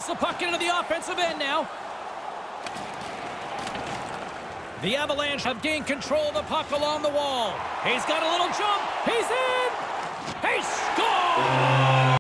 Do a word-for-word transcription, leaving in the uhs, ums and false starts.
the puck into the offensive end now. The Avalanche have gained control of the puck along the wall. He's got a little jump. He